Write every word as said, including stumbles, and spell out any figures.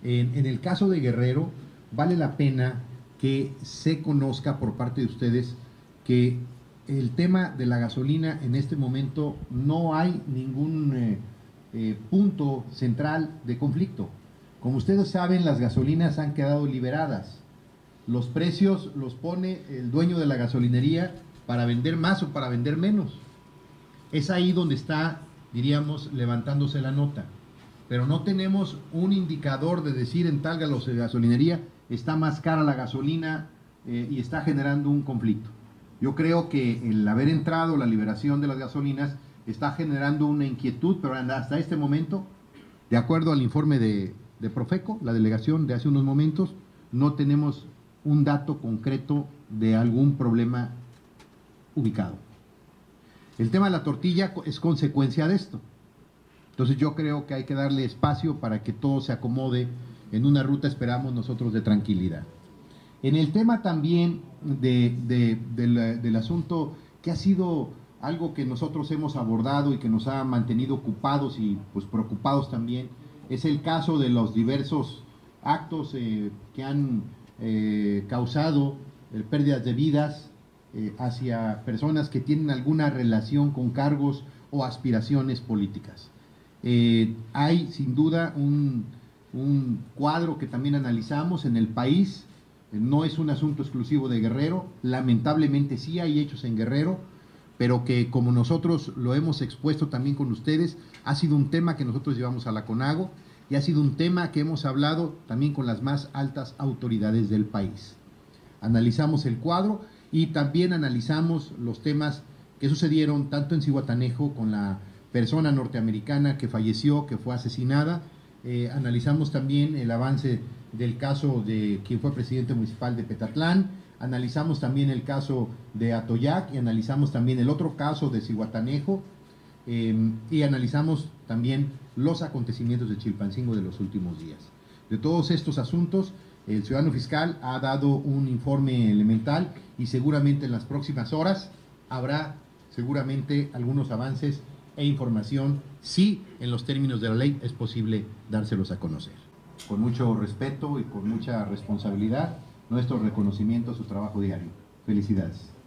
En, en el caso de Guerrero, vale la pena que se conozca por parte de ustedes que el tema de la gasolina en este momento no hay ningún eh, eh, punto central de conflicto. Como ustedes saben, las gasolinas han quedado liberadas. Los precios los pone el dueño de la gasolinería para vender más o para vender menos. Es ahí donde está, diríamos, levantándose la nota. Pero no tenemos un indicador de decir en tal gasolinería está más cara la gasolina eh, y está generando un conflicto. Yo creo que el haber entrado la liberación de las gasolinas está generando una inquietud, pero hasta este momento, de acuerdo al informe de, de Profeco, la delegación de hace unos momentos, no tenemos un dato concreto de algún problema ubicado. El tema de la tortilla es consecuencia de esto. Entonces yo creo que hay que darle espacio para que todo se acomode en una ruta, esperamos nosotros, de tranquilidad. En el tema también de, de, de la, del asunto que ha sido algo que nosotros hemos abordado y que nos ha mantenido ocupados y pues preocupados también, es el caso de los diversos actos eh, que han eh, causado eh, pérdidas de vidas eh, hacia personas que tienen alguna relación con cargos o aspiraciones políticas. Eh, hay sin duda un, un cuadro que también analizamos en el país, eh, no es un asunto exclusivo de Guerrero, lamentablemente sí hay hechos en Guerrero, pero que como nosotros lo hemos expuesto también con ustedes, ha sido un tema que nosotros llevamos a la CONAGO y ha sido un tema que hemos hablado también con las más altas autoridades del país. Analizamos el cuadro y también analizamos los temas que sucedieron tanto en Zihuatanejo con la persona norteamericana que falleció, que fue asesinada. Eh, analizamos también el avance del caso de quien fue presidente municipal de Petatlán, analizamos también el caso de Atoyac y analizamos también el otro caso de Zihuatanejo eh, y analizamos también los acontecimientos de Chilpancingo de los últimos días. De todos estos asuntos, el ciudadano fiscal ha dado un informe elemental y seguramente en las próximas horas habrá seguramente algunos avances e información, si en los términos de la ley es posible dárselos a conocer. Con mucho respeto y con mucha responsabilidad, nuestro reconocimiento a su trabajo diario. Felicidades.